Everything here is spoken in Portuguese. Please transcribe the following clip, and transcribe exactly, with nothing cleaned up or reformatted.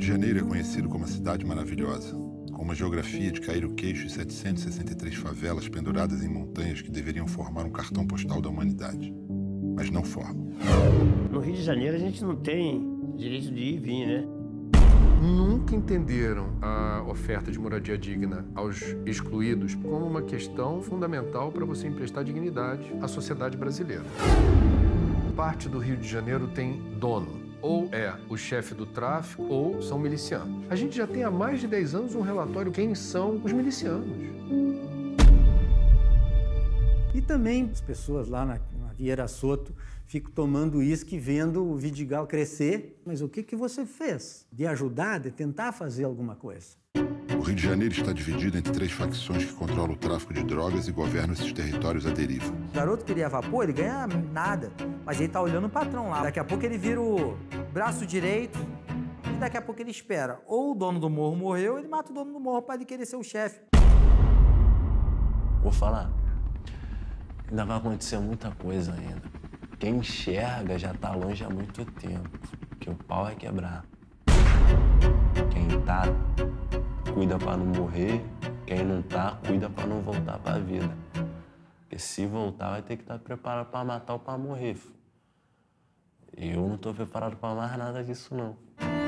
de Janeiro é conhecido como a cidade maravilhosa, com uma geografia de cair o queixo e setecentas e sessenta e três favelas penduradas em montanhas que deveriam formar um cartão postal da humanidade. Mas não formam. No Rio de Janeiro a gente não tem direito de ir e vir, né? Nunca entenderam a oferta de moradia digna aos excluídos como uma questão fundamental para você emprestar dignidade à sociedade brasileira. Parte do Rio de Janeiro tem dono. Ou é o chefe do tráfico, ou são milicianos. A gente já tem há mais de dez anos um relatório quem são os milicianos. E também as pessoas lá na, na Vieira Soto ficam tomando uísque vendo o Vidigal crescer. Mas o que, que você fez? De ajudar, de tentar fazer alguma coisa? O Rio de Janeiro está dividido entre três facções que controlam o tráfico de drogas e governam esses territórios à deriva. O garoto queria vapor, ele ganha nada, mas ele tá olhando o patrão lá. Daqui a pouco ele vira o braço direito e daqui a pouco ele espera. Ou o dono do morro morreu, ele mata o dono do morro para ele querer ser o chefe. Vou falar, ainda vai acontecer muita coisa ainda. Quem enxerga já tá longe há muito tempo, que o pau vai quebrar. Quem tá, cuida pra não morrer. Quem não tá, cuida pra não voltar pra vida. Porque se voltar, vai ter que estar preparado pra matar ou pra morrer. Eu não tô preparado pra mais nada disso, não.